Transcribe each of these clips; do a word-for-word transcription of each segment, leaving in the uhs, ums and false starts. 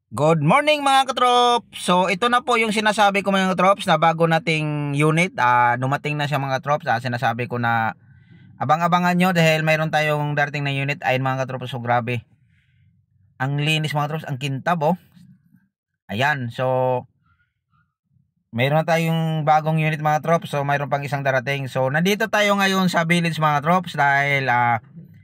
Good morning mga katrops! So ito na po yung sinasabi ko mga katrops na bago nating unit, uh, dumating na siya mga katrops. Uh, sinasabi ko na abang-abangan nyo dahil mayroon tayong darating na unit. Ayun mga katrops, so grabe. Ang linis mga katrops, ang kintab oh. Ayan, so mayroon na tayong bagong unit mga katrops. So mayroon pang isang darating. So nandito tayo ngayon sa village mga katrops dahil uh,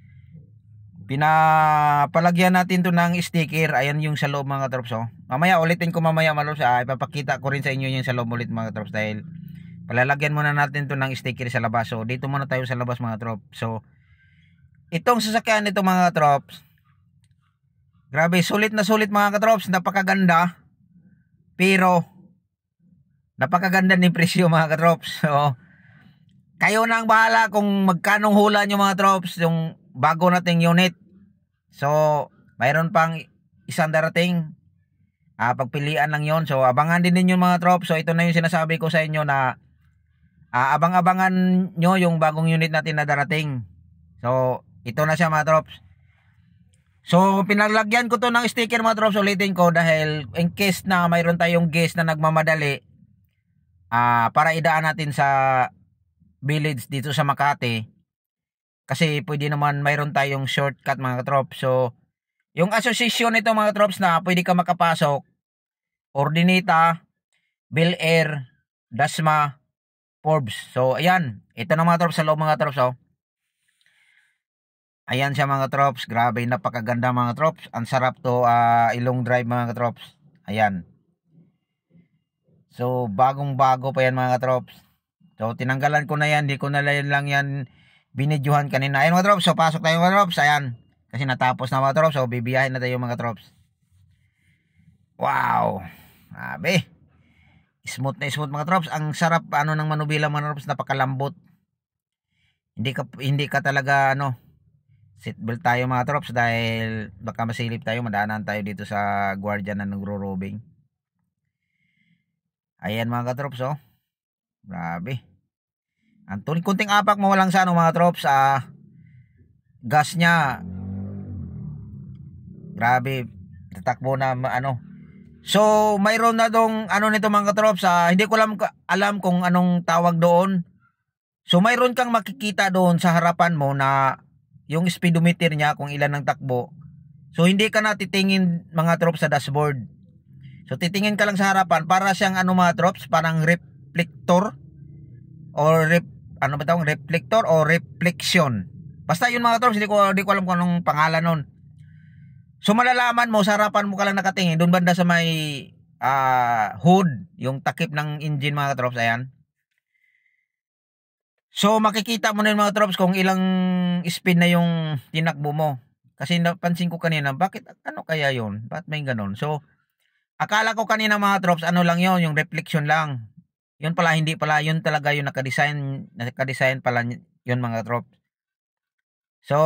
pinapalagyan natin to ng sticker. Ayan yung sa loob mga katrops oh. Mamaya ulitin ko mamaya mga katrops, ah, ipapakita ko rin sa inyo yung sa loob ulit mga katrops dahil palalagyan muna natin to ng sticker sa labas. So dito muna tayo sa labas mga katrops. So itong sasakyan nito mga katrops, grabe, sulit na sulit mga katrops, napakaganda. Pero napakaganda ni presyo mga katrops. So kayo na ang bahala kung magkanong hula nyo mga katrops yung bago nating unit. So mayroon pang isang darating, uh, pagpilian lang yon. So abangan din ninyo mga trops. So ito na yung sinasabi ko sa inyo na uh, abang-abangan nyo yung bagong unit natin na darating. So ito na siya mga trops. So pinaglagyan ko to ng sticker mga trops, ulitin ko dahil in case na mayroon tayong guest na nagmamadali, uh, para idaan natin sa village dito sa Makati. Kasi pwede naman mayroon tayong shortcut mga katrops. So yung association nito mga katrops na pwede ka makapasok, Ordinita, Bel Air, Dasma, Forbes. So ayan, ito na mga katrops sa loob mga katrops oh. Ayan siya mga katrops, grabe, napakaganda mga katrops. Ang sarap to uh, ilong drive mga katrops. Ayan. So bagong bago pa yan mga katrops. So tinanggalan ko na yan, di ko na lang yan binidyohan kanina. Ayun mga trops, so pasok tayo mga trops. Ayan, kasi natapos na mga trops. So bibiyahin na tayo mga trops. Wow, grabe, smooth na smooth mga trops. Ang sarap ano ng manubila mga trops, napakalambot. Hindi ka hindi ka talaga ano, seatbelt tayo mga trops dahil baka masilip tayo, madaanan tayo dito sa guardian na nagro-robing. Ayan mga trops oh, grabe. Ang kunting apak mo lang sa ano mga trops, ah, gas nya grabe, tatakbo na ano. So mayroon na dong ano nito mga trops, ah, hindi ko alam, alam kung anong tawag doon. So mayroon kang makikita doon sa harapan mo na yung speedometer niya kung ilan ang takbo. So hindi ka na titingin mga trops sa dashboard. So titingin ka lang sa harapan, para siyang ano mga trops, parang reflector or rep, ano ba tawag, reflector o reflection. Basta yun mga trops, hindi ko, hindi ko alam kung anong pangalan nun. So malalaman mo, sa harapan mo ka lang nakatingin, doon banda sa may uh, hood, yung takip ng engine mga trops, ayan. So makikita mo na yun mga trops kung ilang speed na yung tinakbo mo. Kasi napansin ko kanina, bakit, ano kaya yun? Bakit may ganun? So akala ko kanina mga trops, ano lang yun, yung reflection lang. Yun pala, hindi pala, yun talaga yung nakadesign, nakadesign pala yun mga trops. So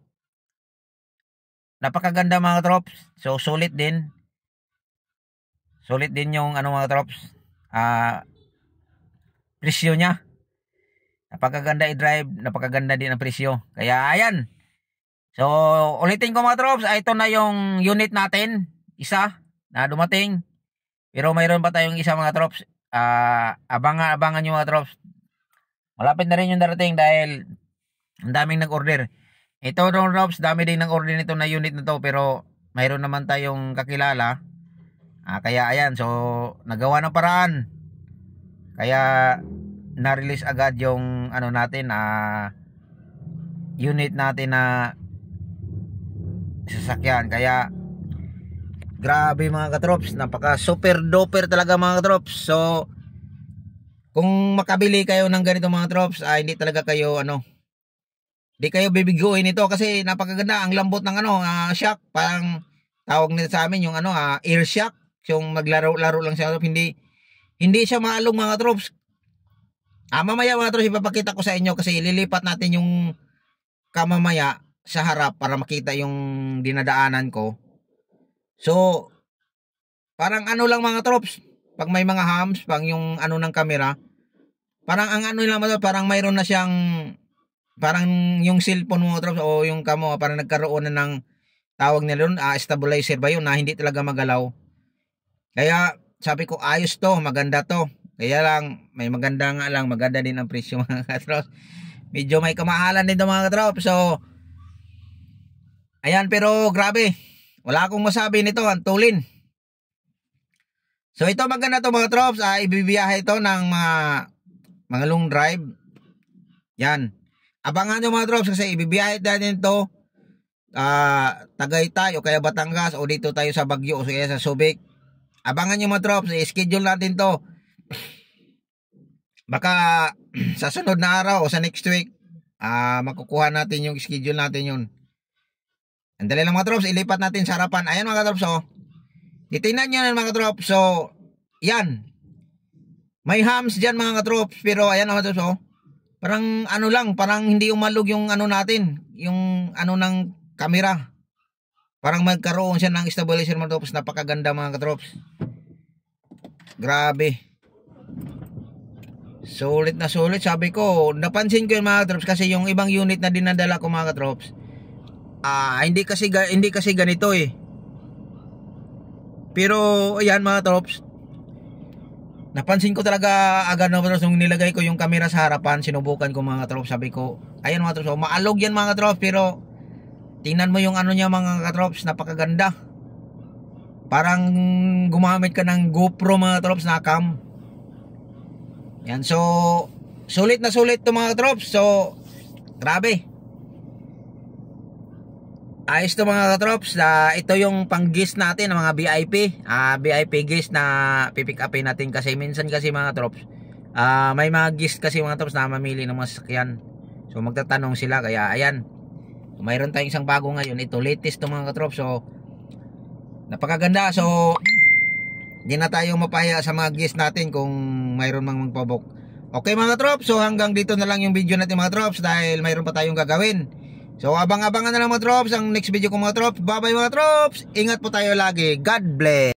napakaganda mga trops. So sulit din. Sulit din yung ano mga trops, ah, presyo niya. Napakaganda i-drive, napakaganda din ang presyo. Kaya ayan. So ulitin ko mga trops, ito na yung unit natin, isa na dumating. Pero mayroon pa tayong isa mga trops. Uh, abangan-abangan nyo mga trops. Malapit na rin yung darating dahil ang daming nag-order. Ito mga trops, dami din nag-order nito na unit na to, pero mayroon naman tayong kakilala. Uh, kaya ayan, so nagawa ng paraan. Kaya na-release agad yung ano natin, uh, unit natin na sasakyan. Kaya grabe mga katrops, napaka super duper talaga mga katrops. So kung makabili kayo ng ganito mga katrops, ah, hindi talaga kayo ano, hindi kayo bibiguin ito kasi napakaganda. Ang lambot ng ano, uh, shock, parang tawag nila sa amin yung ano, uh, air shock, yung maglaro-laro lang siya. Hindi hindi siya maalong mga katrops. Ah, mamaya mga katrops ipapakita ko sa inyo kasi ililipat natin yung kamamaya sa harap para makita yung dinadaanan ko. So parang ano lang mga trops, pag may mga hams, pang yung ano ng camera, parang ang ano lang mga, parang mayroon na siyang, parang yung cellphone mo trops o yung kamo, parang nagkaroon na ng tawag nila doon, uh, stabilizer ba yun na hindi talaga magalaw. Kaya sabi ko ayos to, maganda to. Kaya lang, may maganda nga lang, maganda din ang presyo mga katrops. Medyo may kamahalan din to mga katrops. So, ayan, pero grabe. Wala akong masabi nito, antulin. So, ito maganda to mga katrops. Ah, ibibiyahe ito ng mga, mga long drive. Yan. Abangan nyo mga katrops kasi ibibiyahe natin ito ah, Tagaytay o kaya Batangas o dito tayo sa Baguio o kaya sa Subic. Abangan nyo mga katrops. I-schedule natin to. Baka sa sunod na araw o sa next week, ah, makukuha natin yung schedule natin yun. Andali lang mga trops, ilipat natin sa harapan. Ayan mga trops, oh. Titingnan nyo yan mga trops. So, yan. May hams dyan mga trops. Pero ayan mga trops, oh. Parang ano lang, parang hindi umalog yung ano natin. Yung ano ng camera. Parang magkaroon siya ng stabilizer mga trops. Napakaganda mga trops. Grabe. Sulit na sulit. Sabi ko, napansin ko yung mga trops kasi yung ibang unit na dinadala ko mga trops, ah, hindi kasi hindi kasi ganito eh. Pero ayan mga trops, napansin ko talaga agad na trops nung nilagay ko yung camera sa harapan, sinubukan ko mga trops. Sabi ko, ayan mga trops, oh, maalog yan mga trops, pero tingnan mo yung ano niya mga trops, napakaganda. Parang gumamit ka ng GoPro mga trops na cam. Yan, so sulit na sulit to mga trops. So grabe. Ayos to mga trops. Uh, ito yung pang guest natin, mga V I P. Uh, V I P guest na pipick upin natin kasi minsan kasi mga trops, uh, may mga guest kasi mga trops na mamili ng mga sasakyan. So magtatanong sila, kaya ayan. Mayroon tayong isang bago ngayon. Ito latest to mga trops. So napakaganda. So hindi na tayo mapahiya sa mga guest natin kung mayroon mang magpabok. Okay mga trops, so hanggang dito na lang yung video natin mga trops dahil mayroon pa tayong gagawin. So abang-abangan na lang mga trops ang next video ko mga trops. Bye bye mga trops. Ingat po tayo lagi. God bless.